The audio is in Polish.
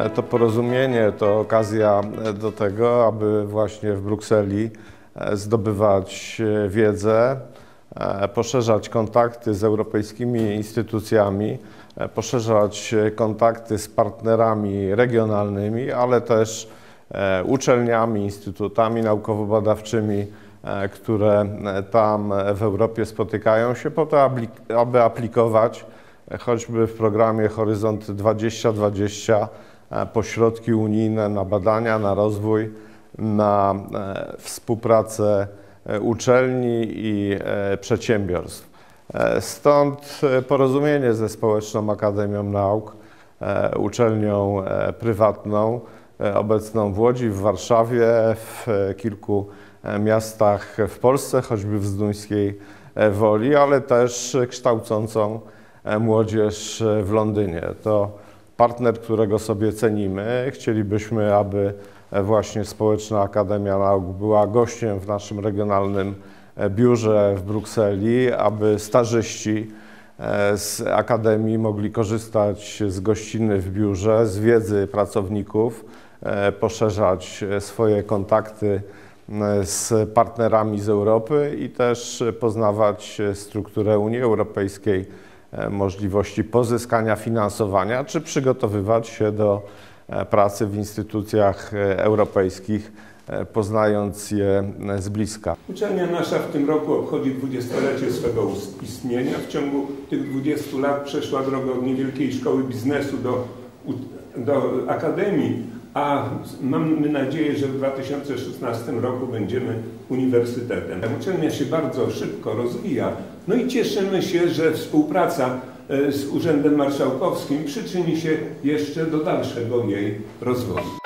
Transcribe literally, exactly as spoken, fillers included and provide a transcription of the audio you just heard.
To porozumienie to okazja do tego, aby właśnie w Brukseli zdobywać wiedzę, poszerzać kontakty z europejskimi instytucjami, poszerzać kontakty z partnerami regionalnymi, ale też uczelniami, instytutami naukowo-badawczymi, które tam w Europie spotykają się po to, aby aplikować choćby w programie Horyzont dwadzieścia dwadzieścia pośrodki unijne na badania, na rozwój, na współpracę uczelni i przedsiębiorstw. Stąd porozumienie ze Społeczną Akademią Nauk, uczelnią prywatną, obecną w Łodzi, w Warszawie, w kilku miastach w Polsce, choćby w Zduńskiej Woli, ale też kształcącą młodzież w Londynie. To partner, którego sobie cenimy. Chcielibyśmy, aby właśnie Społeczna Akademia Nauk była gościem w naszym regionalnym biurze w Brukseli, aby stażyści z Akademii mogli korzystać z gościny w biurze, z wiedzy pracowników, poszerzać swoje kontakty z partnerami z Europy i też poznawać strukturę Unii Europejskiej, możliwości pozyskania finansowania, czy przygotowywać się do pracy w instytucjach europejskich, poznając je z bliska. Uczelnia nasza w tym roku obchodzi dwudziestolecie swego istnienia. W ciągu tych dwudziestu lat przeszła drogę od niewielkiej szkoły biznesu do, do akademii, a mamy nadzieję, że w dwa tysiące szesnastym roku będziemy uniwersytetem. Uczelnia się bardzo szybko rozwija, no i cieszymy się, że współpraca z Urzędem Marszałkowskim przyczyni się jeszcze do dalszego jej rozwoju.